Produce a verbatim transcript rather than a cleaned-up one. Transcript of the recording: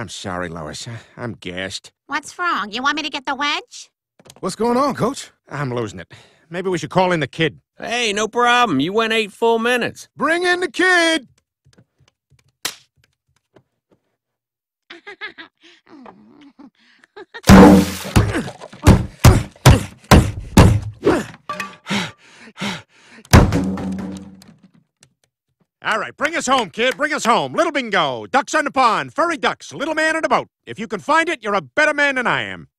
I'm sorry, Lois. I'm gassed. What's wrong? You want me to get the wedge? What's going on, Coach? I'm losing it. Maybe we should call in the kid. Hey, no problem. You went eight full minutes. Bring in the kid! All right, bring us home, kid. Bring us home. Little bingo. Ducks on the pond. Furry ducks. Little man in a boat. If you can find it, you're a better man than I am.